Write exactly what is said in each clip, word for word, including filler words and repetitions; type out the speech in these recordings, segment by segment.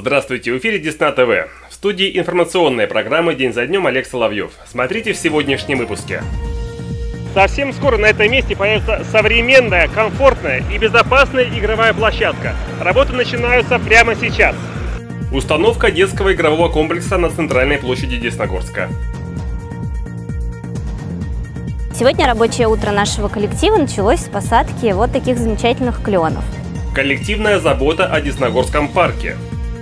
Здравствуйте, в эфире Десна ТВ. В студии информационной программы «День за днем» Олег Соловьев. Смотрите в сегодняшнем выпуске. Совсем скоро на этом месте появится современная, комфортная и безопасная игровая площадка. Работы начинаются прямо сейчас. Установка детского игрового комплекса на центральной площади Десногорска. Сегодня рабочее утро нашего коллектива началось с посадки вот таких замечательных кленов. Коллективная забота о Десногорском парке.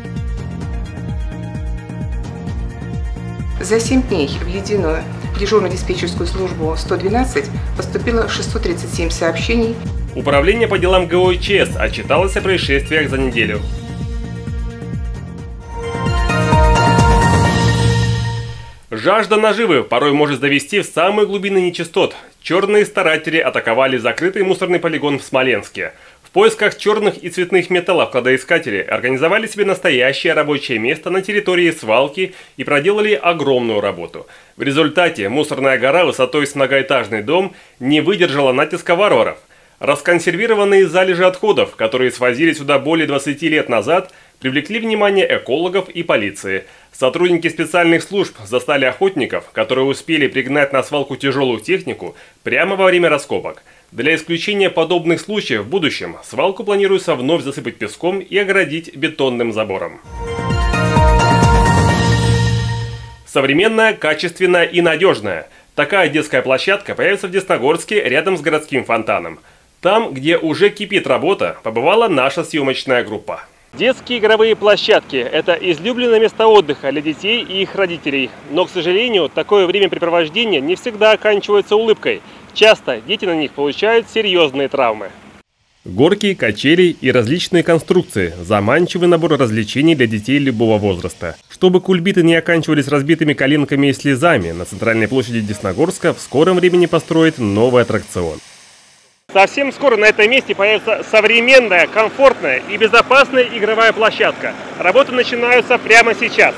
За семь дней в единую дежурно-диспетчерскую службу сто двенадцать поступило шестьсот тридцать семь сообщений. Управление по делам ГОЧС отчиталось о происшествиях за неделю. Жажда наживы порой может завести в самые глубины нечистот. Черные старатели атаковали закрытый мусорный полигон в Смоленске. В поисках черных и цветных металлов кладоискатели организовали себе настоящее рабочее место на территории свалки и проделали огромную работу. В результате мусорная гора высотой с многоэтажный дом не выдержала натиска варваров. Расконсервированные залежи отходов, которые свозили сюда более двадцати лет назад, привлекли внимание экологов и полиции. Сотрудники специальных служб застали охотников, которые успели пригнать на свалку тяжелую технику прямо во время раскопок. Для исключения подобных случаев в будущем свалку планируется вновь засыпать песком и оградить бетонным забором. Современная, качественная и надежная. Такая детская площадка появится в Десногорске рядом с городским фонтаном. Там, где уже кипит работа, побывала наша съемочная группа. Детские игровые площадки – это излюбленное место отдыха для детей и их родителей. Но, к сожалению, такое времяпрепровождение не всегда оканчивается улыбкой. Часто дети на них получают серьезные травмы. Горки, качели и различные конструкции – заманчивый набор развлечений для детей любого возраста. Чтобы кульбиты не оканчивались разбитыми коленками и слезами, на центральной площади Десногорска в скором времени построят новый аттракцион. Совсем скоро на этом месте появится современная, комфортная и безопасная игровая площадка. Работы начинаются прямо сейчас.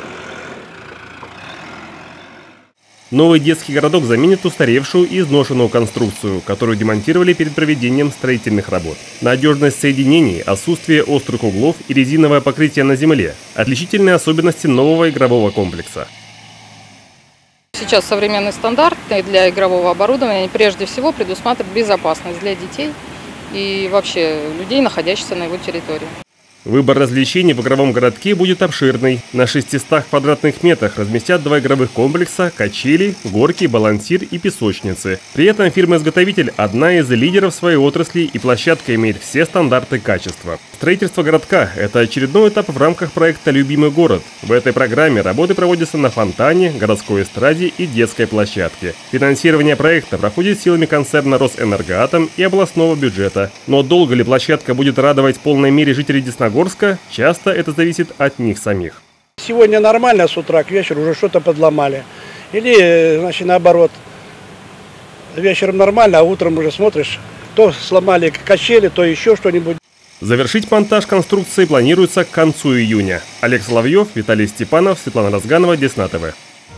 Новый детский городок заменит устаревшую и изношенную конструкцию, которую демонтировали перед проведением строительных работ. Надежность соединений, отсутствие острых углов и резиновое покрытие на земле – отличительные особенности нового игрового комплекса. Сейчас современный стандарт для игрового оборудования прежде всего предусматривает безопасность для детей и вообще людей, находящихся на его территории. Выбор развлечений в игровом городке будет обширный. На шестистах квадратных метрах разместят два игровых комплекса, качели, горки, балансир и песочницы. При этом фирма-изготовитель – одна из лидеров своей отрасли, и площадка имеет все стандарты качества. Строительство городка – это очередной этап в рамках проекта «Любимый город». В этой программе работы проводятся на фонтане, городской эстраде и детской площадке. Финансирование проекта проходит силами концерна «Росэнергоатом» и областного бюджета. Но долго ли площадка будет радовать в полной мере жителей Десногорска? Часто это зависит от них самих. Сегодня нормально, с утра к вечеру уже что-то подломали. Или, значит, наоборот, вечером нормально, а утром уже смотришь, то сломали качели, то еще что-нибудь. Завершить монтаж конструкции планируется к концу июня. Олег Соловьев, Виталий Степанов, Светлана Разганова, Десна ТВ.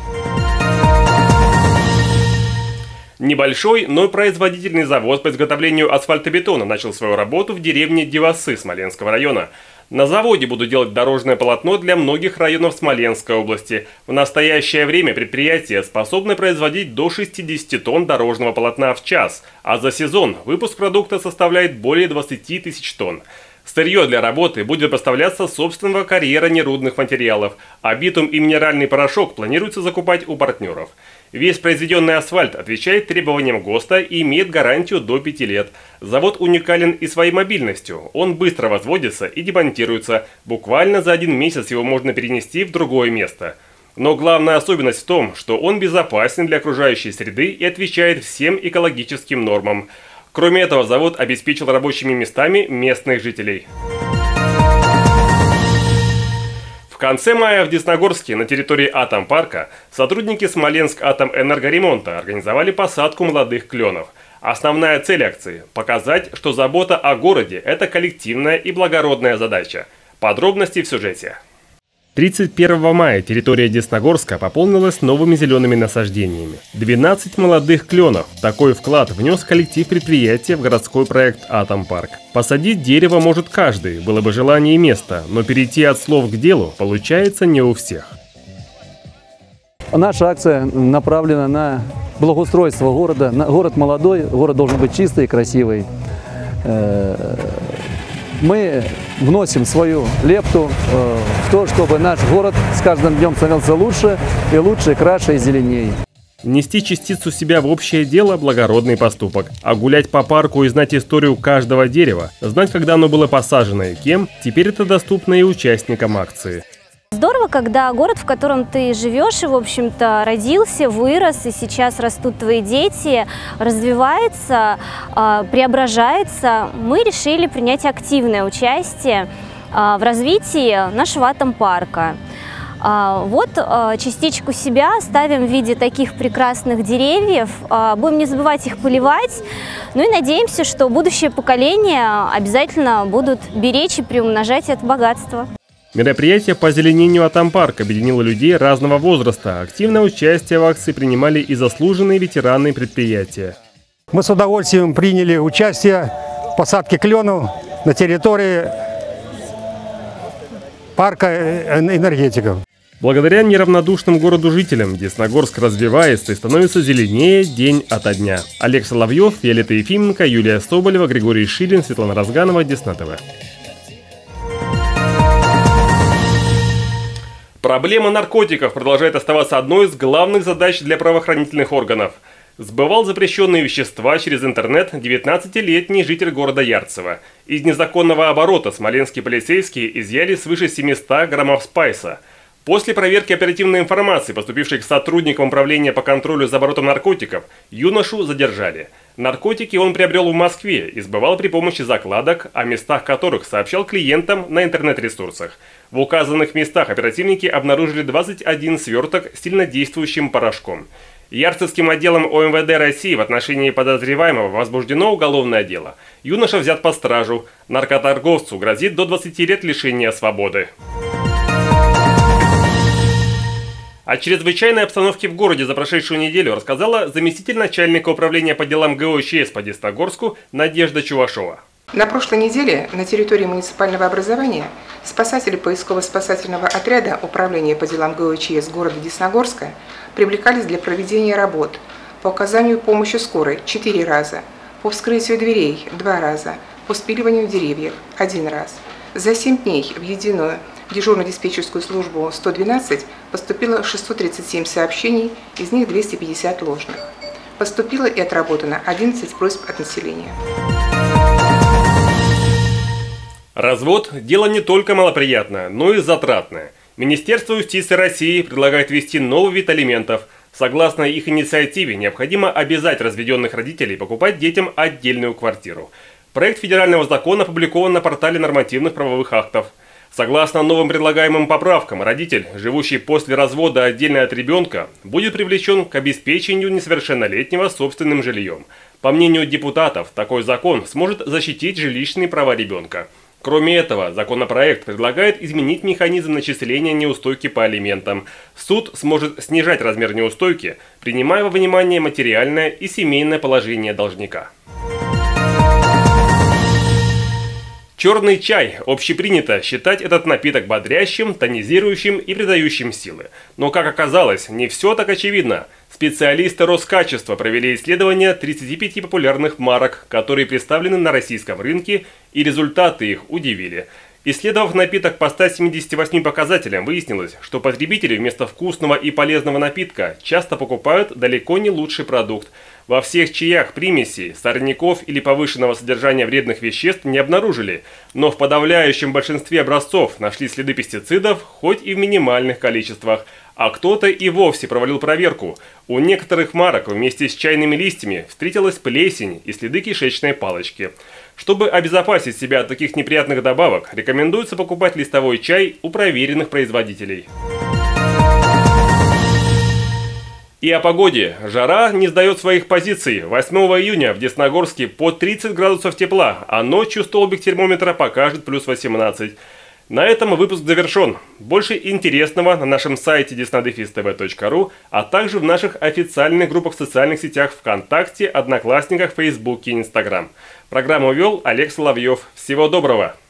Небольшой, но производительный завод по изготовлению асфальтобетона начал свою работу в деревне Девасы Смоленского района. На заводе будут делать дорожное полотно для многих районов Смоленской области. В настоящее время предприятие способно производить до шестидесяти тонн дорожного полотна в час, а за сезон выпуск продукта составляет более двадцати тысяч тонн. Сырье для работы будет поставляться с собственного карьера нерудных материалов, а битум и минеральный порошок планируется закупать у партнеров. Весь произведенный асфальт отвечает требованиям ГОСТа и имеет гарантию до пяти лет. Завод уникален и своей мобильностью. Он быстро возводится и демонтируется. Буквально за один месяц его можно перенести в другое место. Но главная особенность в том, что он безопасен для окружающей среды и отвечает всем экологическим нормам. Кроме этого, завод обеспечил рабочими местами местных жителей. В конце мая в Десногорске на территории Атомпарка сотрудники Смоленск-Атомэнергоремонта организовали посадку молодых кленов. Основная цель акции – показать, что забота о городе – это коллективная и благородная задача. Подробности в сюжете. тридцать первого мая территория Десногорска пополнилась новыми зелеными насаждениями. двенадцать молодых кленов. Такой вклад внес коллектив предприятия в городской проект «Атомпарк». Посадить дерево может каждый, было бы желание и место, но перейти от слов к делу получается не у всех. Наша акция направлена на благоустройство города. Город молодой, город должен быть чистый и красивый. Мы вносим свою лепту в то, чтобы наш город с каждым днем становился лучше и лучше, краше и зеленее. Нести частицу себя в общее дело – благородный поступок. А гулять по парку и знать историю каждого дерева, знать, когда оно было посажено и кем, теперь это доступно и участникам акции. Здорово, когда город, в котором ты живешь и, в общем-то, родился, вырос, и сейчас растут твои дети, развивается, преображается. Мы решили принять активное участие в развитии нашего атомпарка. Вот частичку себя ставим в виде таких прекрасных деревьев, будем не забывать их поливать, ну и надеемся, что будущее поколение обязательно будут беречь и приумножать это богатство. Мероприятие по озеленению Атомпарк объединило людей разного возраста. Активное участие в акции принимали и заслуженные ветераны предприятия. Мы с удовольствием приняли участие в посадке кленов на территории парка энергетиков. Благодаря неравнодушным городу жителям Десногорск развивается и становится зеленее день ото дня. Олег Соловьев, Виолетта Ефименко, Юлия Соболева, Григорий Шилин, Светлана Разганова, Десна ТВ. Проблема наркотиков продолжает оставаться одной из главных задач для правоохранительных органов. Сбывал запрещенные вещества через интернет девятнадцатилетний житель города Ярцево. Из незаконного оборота смоленские полицейские изъяли свыше семисот граммов спайса. После проверки оперативной информации, поступившей к сотрудникам управления по контролю за оборотом наркотиков, юношу задержали. Наркотики он приобрел в Москве и сбывал при помощи закладок, о местах которых сообщал клиентам на интернет-ресурсах. В указанных местах оперативники обнаружили двадцать один сверток с сильнодействующим порошком. Ярцевским отделом О Эм Вэ Дэ России в отношении подозреваемого возбуждено уголовное дело. Юноша взят под стражу. Наркоторговцу грозит до двадцати лет лишения свободы. О чрезвычайной обстановке в городе за прошедшую неделю рассказала заместитель начальника управления по делам Гэ О Че Эс по Десногорску Надежда Чувашова. На прошлой неделе на территории муниципального образования спасатели поисково-спасательного отряда Управления по делам Гэ О Че Эс города Десногорска привлекались для проведения работ по оказанию помощи скорой четыре раза, по вскрытию дверей два раза, по спиливанию деревьев один раз. За семь дней в единую дежурно-диспетчерскую службу сто двенадцать поступило шестьсот тридцать семь сообщений, из них двести пятьдесят ложных. Поступило и отработано одиннадцать просьб от населения. Развод – дело не только малоприятное, но и затратное. Министерство юстиции России предлагает ввести новый вид алиментов. Согласно их инициативе, необходимо обязать разведенных родителей покупать детям отдельную квартиру. Проект федерального закона опубликован на портале нормативных правовых актов. Согласно новым предлагаемым поправкам, родитель, живущий после развода отдельно от ребенка, будет привлечен к обеспечению несовершеннолетнего собственным жильем. По мнению депутатов, такой закон сможет защитить жилищные права ребенка. Кроме этого, законопроект предлагает изменить механизм начисления неустойки по алиментам. Суд сможет снижать размер неустойки, принимая во внимание материальное и семейное положение должника. Черный чай. Общепринято считать этот напиток бодрящим, тонизирующим и придающим силы. Но, как оказалось, не все так очевидно. Специалисты Роскачества провели исследование тридцати пяти популярных марок, которые представлены на российском рынке, и результаты их удивили. Исследовав напиток по ста семидесяти восьми показателям, выяснилось, что потребители вместо вкусного и полезного напитка часто покупают далеко не лучший продукт. Во всех чаях примесей, сорняков или повышенного содержания вредных веществ не обнаружили, но в подавляющем большинстве образцов нашли следы пестицидов, хоть и в минимальных количествах. А кто-то и вовсе провалил проверку. У некоторых марок вместе с чайными листьями встретилась плесень и следы кишечной палочки. Чтобы обезопасить себя от таких неприятных добавок, рекомендуется покупать листовой чай у проверенных производителей. И о погоде. Жара не сдает своих позиций. восьмого июня в Десногорске по тридцать градусов тепла, а ночью столбик термометра покажет плюс восемнадцать. На этом выпуск завершен. Больше интересного на нашем сайте десна дефис тэ вэ точка ру, а также в наших официальных группах в социальных сетях ВКонтакте, Одноклассниках, Фейсбуке и Инстаграм. Программу вел Олег Соловьев. Всего доброго!